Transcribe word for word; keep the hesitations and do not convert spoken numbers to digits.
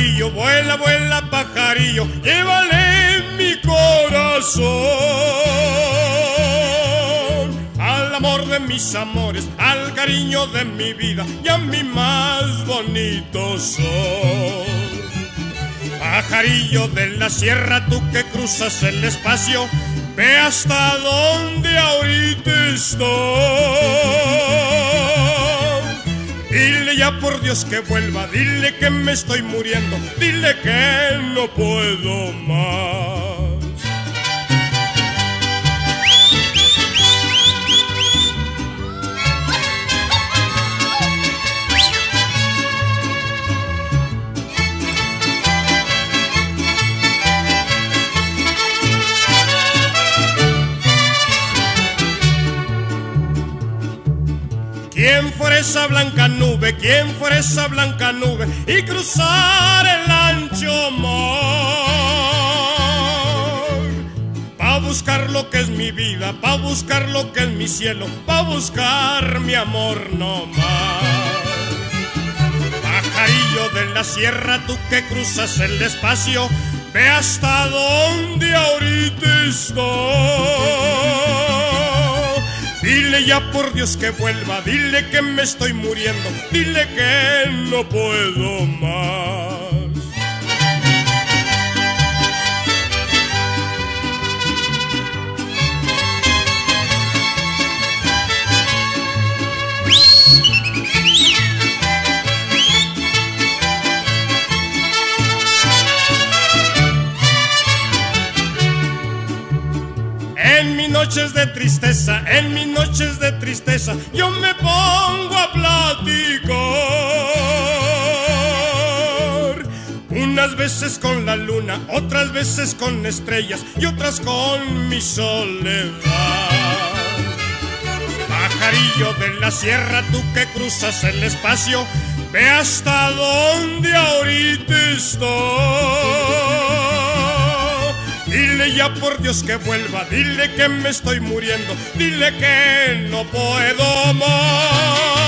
Pajarillo, vuela, vuela, pajarillo, llévale mi corazón al amor de mis amores, al cariño de mi vida y a mi más bonito sol. Pajarillo de la sierra, tú que cruzas el espacio, ve hasta donde ahorita estoy. Dile ya por Dios que vuelva, dile que me estoy muriendo, dile que no puedo más. ¿Quién fuera esa blanca nube? ¿Quién fuera esa blanca nube? Y cruzar el ancho mar, pa' buscar lo que es mi vida, pa' buscar lo que es mi cielo, pa' buscar mi amor no más. Pajarillo de la sierra, tú que cruzas el espacio, ve hasta donde ahorita estoy. Dile ya por Dios que vuelva, dile que me estoy muriendo, dile que no puedo más. En mis noches de tristeza, en mis noches de tristeza, yo me pongo a platicar. Unas veces con la luna, otras veces con estrellas y otras con mi soledad. Pajarillo de la sierra, tú que cruzas el espacio, ve hasta donde ahorita estoy. Dile ya por Dios que vuelva, dile que me estoy muriendo, dile que no puedo más.